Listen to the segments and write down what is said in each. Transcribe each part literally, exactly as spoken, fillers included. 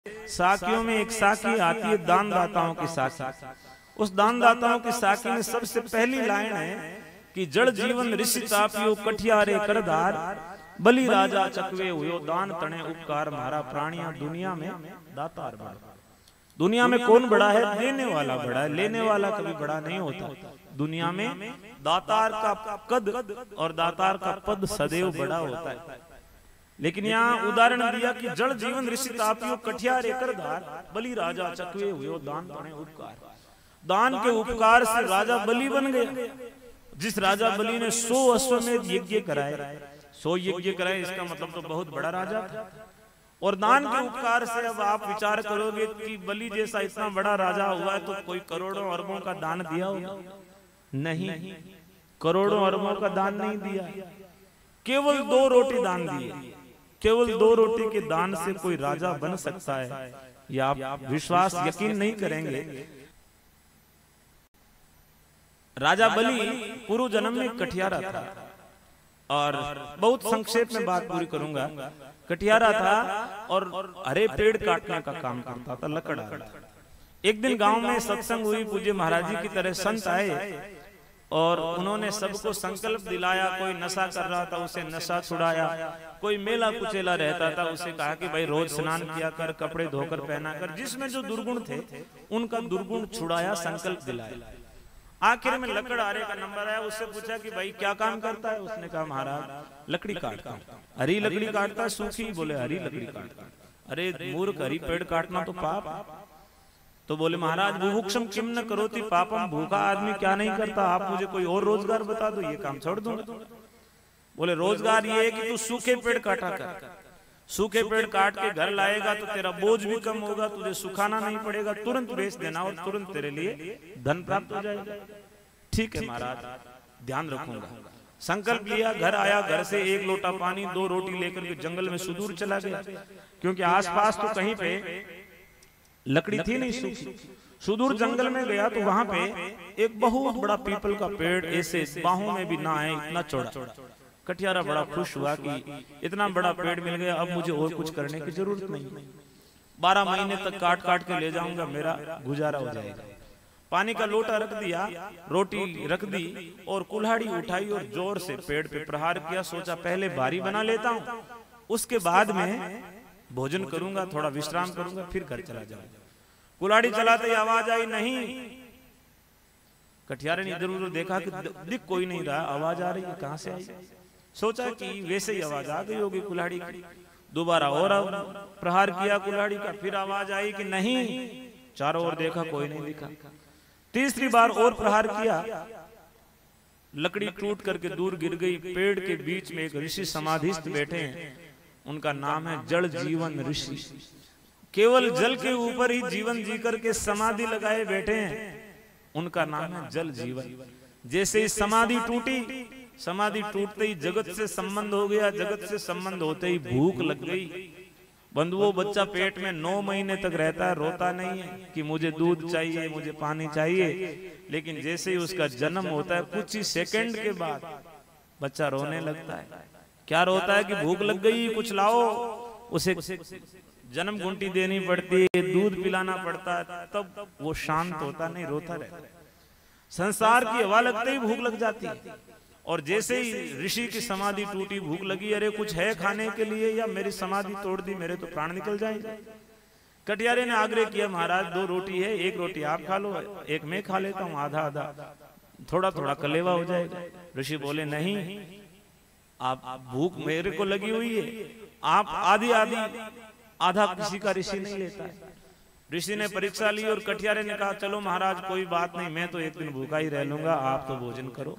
साखियों में एक साखी आती है दानदाताओं की साखी। उस दानदाताओं की साखी में सबसे पहली लाइन है कि जड़ जीवन ऋषि तापियो कठियारे करदार, बलि राजा चकवे हुयो दान तणे उपकार, मारा प्राणिया दुनिया में दातार बड़ा। दुनिया में कौन बड़ा है? देने वाला बड़ा है, लेने वाला कभी बड़ा नहीं होता। दुनिया में दातार का कद और दातार का पद सदैव बड़ा होता है। लेकिन यहाँ उदाहरण दिया कि जड़ जीवन ऋषि तापियो कठियारे करदार, बलि राजा चकवे हुयो दान तणे उपकार। दान के उपकार से राजा बलि बन गया। जिस राजा बलि ने सौ अश्वमेध यज्ञ कराए, सौ यज्ञ कराए, इसका मतलब तो बहुत बड़ा राजा था। और दान के उपकार से अब आप विचार करोगे कि बलि जैसा इतना बड़ा राजा हुआ है तो कोई करोड़ों अरबों का दान दिया होगा? नहीं, करोड़ों अरबों का दान नहीं दिया, केवल दो रोटी दान दिए। केवल दो रोटी के दान से कोई राजा बन सकता है, या आप विश्वास यकीन नहीं करेंगे। राजा बलि पूर्व जन्म में कठियारा था, और बहुत संक्षेप में बात पूरी करूंगा। कठियारा था और हरे पेड़ काटने का काम करता था, लकड़ा। एक दिन गांव में सत्संग हुई, पूज्य महाराज जी की तरह संत आए और उन्होंने सबको संकल्प दिलाया। कोई नशा कर रहा था, उसे नशा छुड़ाया। कोई मेला कुचेला रहता था, उसे कहा कि भाई रोज स्नान किया कर, कपड़े धोकर पहना कर। जिसमें जो दुर्गुण थे उनका दुर्गुण छुड़ाया, संकल्प दिलाया। आखिर में लकड़हारे का नंबर आया, उससे पूछा कि भाई क्या काम करता है? उसने कहा महाराज लकड़ी काटता हूं। हरी लकड़ी काटता है, सूखी? बोले हरी लकड़ी काटता। अरे मूर्ख, हरी पेड़ काटना तो पाप। तो बोले महाराज बुभुक्षम किम न करोति पापम, भूखा आदमी क्या नहीं करता? आप मुझे कोई और रोजगार बता दो, ये काम छोड़ दूंगा। बोले रोजगार ये है कि तू सूखे पेड़ काटा कर, सूखे पेड़ काट के घर लाएगा तो तेरा बोझ भी कम होगा, तुझे सुखाना नहीं पड़ेगा, तुरंत बेच देना और तुरंत तेरे लिए धन प्राप्त हो जाएगा। ठीक है महाराज, ध्यान रखूंगा। संकल्प लिया, घर आया, घर से एक लोटा पानी दो रोटी लेकर के जंगल में सुदूर चला गया, क्योंकि आसपास तो कहीं पे लकड़ी थी नहीं, सूखी। सुदूर जंगल में गया तो वहां पे एक बहुत बड़ा पीपल का पेड़, ऐसे बाहों में भी ना आए, इतना चौड़ा। कठियारा बड़ा खुश हुआ कि इतना बड़ा पेड़ मिल गया, अब मुझे और कुछ करने की जरूरत नहीं। बारह महीने तक काट काट के ले जाऊंगा, मेरा गुजारा हो जाएगा। पानी का लोटा रख दिया, रोटी रख दी और कुल्हाड़ी उठाई और जोर से पेड़ पे प्रहार किया। सोचा पहले भारी बना लेता हूँ, उसके बाद में भोजन करूंगा, थोड़ा विश्राम करूंगा, फिर घर चला जाऊंगा। कुल्हाड़ी चलाते ही आवाज आई, नहीं। कठियारे ने इधर उधर देखा कि दिख कोई नहीं रहा, आवाज आ रही है, कहां से आई? सोचा कि वैसे ही आवाज आ गई होगी कुल्हाड़ी की। दोबारा और प्रहार किया कुल्हाड़ी का, फिर आवाज आई कि नहीं। चारों ओर देखा, कोई नहीं दिखा। तीसरी बार और प्रहार किया, लकड़ी टूट करके दूर गिर गई। पेड़ के बीच में एक ऋषि समाधिस्थ बैठे हैं, उनका नाम है जड़ जीवन ऋषि। केवल जल के ऊपर ही जीवन जी करके समाधि लगाए बैठे हैं, उनका नाम है जल जीवन। जैसे ही समाधि टूटी, समाधि टूटते ही जगत से संबंध हो गया, जगत से संबंध होते ही भूख लग गई। बंधुओं, बच्चा पेट में नौ महीने तक रहता है, रोता नहीं है कि मुझे दूध चाहिए, मुझे पानी चाहिए। लेकिन जैसे ही उसका जन्म होता है, कुछ ही सेकंड के बाद बच्चा रोने लगता है। क्या रोता है? कि भूख लग गई, कुछ लाओ। उसे जन्म घंटी देनी पड़ती है, दूध पिलाना पड़ता है, तब वो शांत होता नहीं, रोता रहता है। संसार की हवा लगते ही भूख लग जाती है। और जैसे ही ऋषि की समाधि टूटी, भूख लगी, अरे कुछ है खाने के लिए, या मेरी समाधि तोड़ दी, मेरे तो प्राण निकल जाएंगे। कटियारे ने आग्रह किया, महाराज दो रोटी है, एक रोटी आप खा लो, एक मैं खा लेता हूँ, आधा आधा, थोड़ा थोड़ा कलेवा हो जाएगा। ऋषि बोले नहीं, आप भूख मेरे को लगी हुई है, आप आधी आधी, आधा किसी का ऋषि नहीं लेता है। ऋषि ने परीक्षा ली और कटियारे ने कहा, चलो महाराज कोई बात नहीं, मैं तो एक दिन भूखा ही रह लूंगा, आप तो भोजन करो।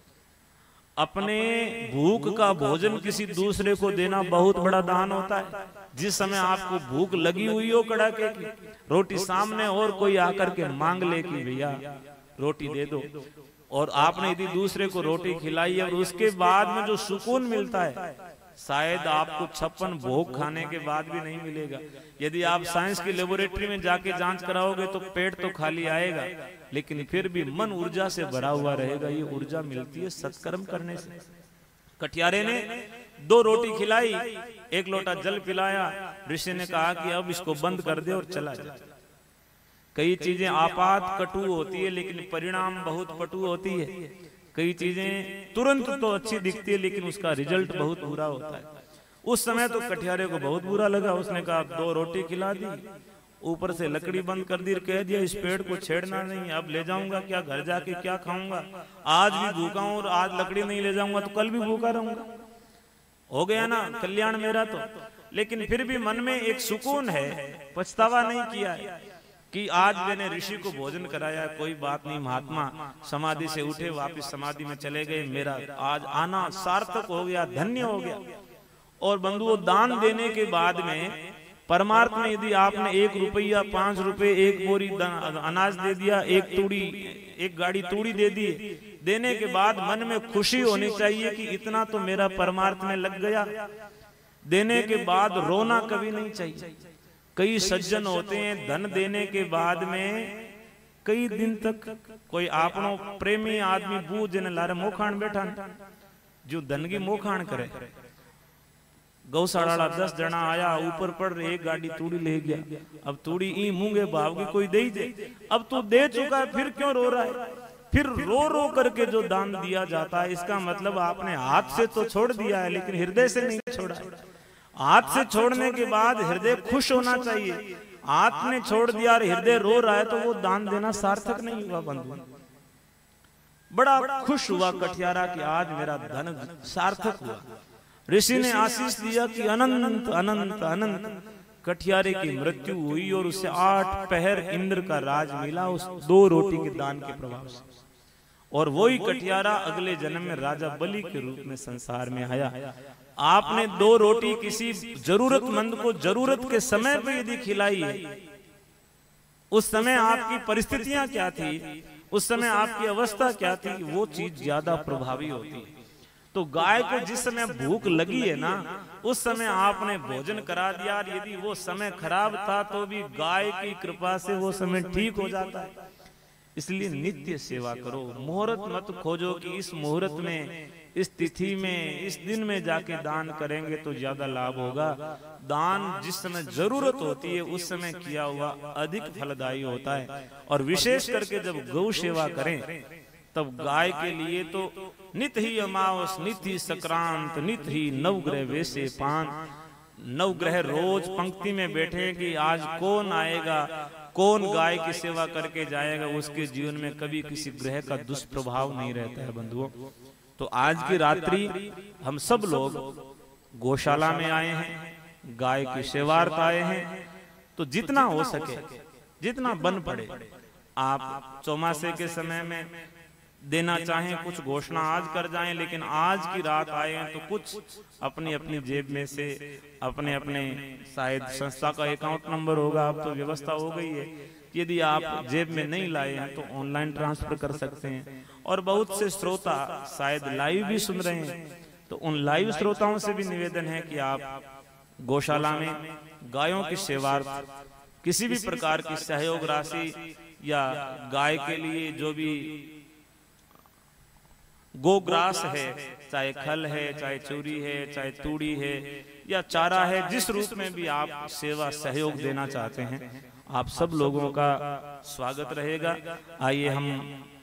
अपने भूख का भोजन किसी दूसरे को देना बहुत बड़ा दान होता है। जिस समय आपको भूख लगी हुई हो कड़ाके की, रोटी सामने और कोई आकर के मांग ले कि भैया रोटी दे दो, और आपने यदि दूसरे को रोटी खिलाई और उसके बाद में जो सुकून मिलता है, शायद आपको छप्पन भोग खाने के बाद भी नहीं मिलेगा। यदि आप साइंस की लेबोरेटरी में जाके जांच कराओगे तो पेट तो खाली आएगा, लेकिन फिर भी मन ऊर्जा से भरा हुआ रहेगा। ये ऊर्जा मिलती है सत्कर्म करने से। कटियारे ने दो रोटी खिलाई, एक लोटा जल पिलाया। ऋषि ने कहा कि अब इसको बंद कर दे और चला जा। कई चीजें आपात कटु होती है लेकिन परिणाम बहुत पटु होती है। कई चीजें तुरंत तो अच्छी दिखती है लेकिन उसका रिजल्ट बहुत बुरा होता है। उस समय तो कठियारे को बहुत बुरा लगा। उसने कहा दो रोटी खिला दी, ऊपर से लकड़ी बंद कर दी, कह दिया इस पेड़ को छेड़ना नहीं, अब ले जाऊंगा क्या, घर जाके क्या खाऊंगा, आज भी भूखा हूं और आज लकड़ी नहीं ले जाऊंगा तो कल भी भूखा रहूंगा। हो गया ना कल्याण मेरा तो। लेकिन फिर भी मन में एक सुकून है, पछतावा नहीं किया है कि आज मैंने ऋषि को भोजन कराया, कोई बात नहीं, महात्मा समाधि से उठे, वापस समाधि में चले गए, मेरा आज आना सार्थक हो गया, धन्य हो गया। और बंधुओं, दान देने के बाद में परमार्थ में यदि आपने एक रुपया, पांच रुपए, एक बोरी अनाज दे दिया, एक तूड़ी, एक गाड़ी तूड़ी दे दी, देने के बाद मन में खुशी होनी चाहिए कि इतना तो मेरा परमार्थ में लग गया। देने के बाद रोना कभी नहीं चाहिए। कई सज्जन होते हैं धन देने के बाद में कई दिन तक कोई आपनो प्रेमी आदमी बू जने लारे मोखान बैठा, जो धन की मोखान करे। गौशाला दस जना आया, ऊपर पड़ रहे, एक गाड़ी तूड़ी ले गया, अब तूड़ी ई मूंगे भाव की कोई दे ही दे, अब तू दे चुका है फिर क्यों रो रहा है। फिर रो रो करके जो दान दिया जाता है, इसका मतलब आपने हाथ से तो छोड़ दिया है लेकिन हृदय से नहीं छोड़ा। हाथ से छोड़ने के बाद हृदय खुश होना चाहिए। हाथ ने छोड़ दिया और हृदय रो रहा है तो वो दान देना सार्थक नहीं हुआ। बंधु, बड़ा खुश हुआ कठियारा कि आज मेरा धन सार्थक हुआ। ऋषि ने आशीष दिया कि अनंत अनंत अनंत। कठियारे की मृत्यु हुई और उसे आठ पहर इंद्र का राज मिला उस दो रोटी के दान के प्रभाव से। और वही कठियारा अगले जन्म में राजा बलि के रूप में संसार में आया। आपने दो रोटी किसी जरूरतमंद को जरूरत के समय पे यदि खिलाई है, उस समय आपकी परिस्थितियां क्या थी, उस समय आपकी अवस्था क्या थी, वो चीज ज्यादा प्रभावी होती है। तो गाय को जिस समय भूख लगी है ना, उस समय आपने भोजन करा दिया, यदि वो समय खराब था तो भी गाय की कृपा से वो समय ठीक हो जाता है। इसलिए नित्य सेवा करो, मुहूर्त मत खोजो कि इस मुहूर्त में, इस तिथि में, इस दिन में जाके दान करेंगे तो ज्यादा लाभ होगा। दान जिस समय जरूरत होती है उस समय किया हुआ अधिक फलदायी होता है। और विशेष करके जब गौ सेवा करें तब गाय के लिए तो नित ही अमावस, नित ही संक्रांत, नित ही नवग्रह वैसे पान। नवग्रह रोज पंक्ति में बैठे कि आज कौन आएगा, कौन गाय की सेवा करके जाएगा, उसके जीवन में कभी किसी ग्रह का दुष्प्रभाव नहीं रहता है। बंधुओं, तो आज की रात्रि हम सब लोग गौशाला में आए हैं, गाय की सेवार्थ आए हैं। तो जितना हो सके, जितना बन पड़े, आप चौमासे के समय में देना चाहें, कुछ घोषणा आज कर जाएं, लेकिन आज की रात आए हैं तो कुछ अपनी अपनी जेब में से, अपने अपने शायद संस्था का अकाउंट नंबर होगा, अब तो व्यवस्था हो गई है, यदि आप जेब में नहीं लाए हैं तो ऑनलाइन ट्रांसफर कर सकते हैं। और बहुत से श्रोता शायद लाइव भी सुन रहे हैं, तो उन लाइव श्रोताओं से भी निवेदन है कि आप गौशाला में गायों की सेवार्थ किसी भी प्रकार की सहयोग राशि या गाय के लिए जो भी गोग्रास है, चाहे खल है, चाहे चूरी है, चाहे तूड़ी है या चारा है, जिस रूप में भी आप सेवा सहयोग देना चाहते हैं, आप सब लोगों का स्वागत रहेगा। आइए हम